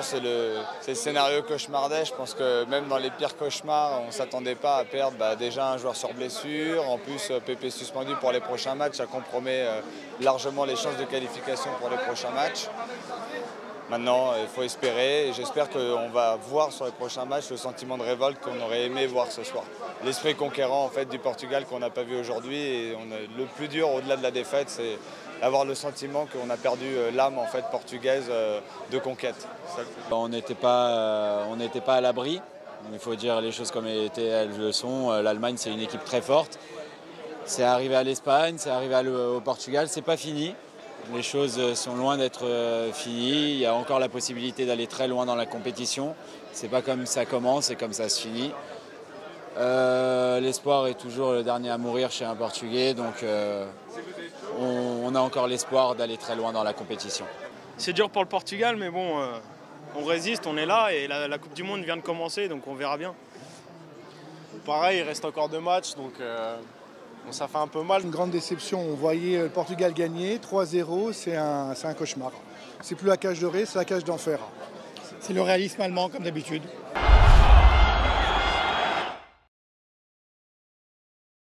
c'est le scénario cauchemardesque. Je pense que même dans les pires cauchemars, on ne s'attendait pas à perdre déjà un joueur sur blessure. En plus, Pépé suspendu pour les prochains matchs, ça compromet largement les chances de qualification pour les prochains matchs. Maintenant, il faut espérer et j'espère qu'on va voir sur les prochains matchs le sentiment de révolte qu'on aurait aimé voir ce soir. L'esprit conquérant en fait, du Portugal qu'on n'a pas vu aujourd'hui. Et le plus dur au-delà de la défaite, c'est d'avoir le sentiment qu'on a perdu l'âme en fait, portugaise de conquête. On n'était pas à l'abri. Il faut dire les choses comme elles le sont. L'Allemagne, c'est une équipe très forte. C'est arrivé à l'Espagne, c'est arrivé au Portugal, c'est pas fini. Les choses sont loin d'être finies. Il y a encore la possibilité d'aller très loin dans la compétition. C'est pas comme ça commence et comme ça se finit. L'espoir est toujours le dernier à mourir chez un Portugais, donc on a encore l'espoir d'aller très loin dans la compétition. C'est dur pour le Portugal, mais bon, on résiste, on est là et la Coupe du Monde vient de commencer, donc on verra bien. Pareil, il reste encore 2 matchs, donc ça fait un peu mal. Une grande déception, on voyait le Portugal gagner, 3-0, c'est un cauchemar. C'est plus la cage dorée, c'est la cage d'enfer. C'est le réalisme allemand comme d'habitude.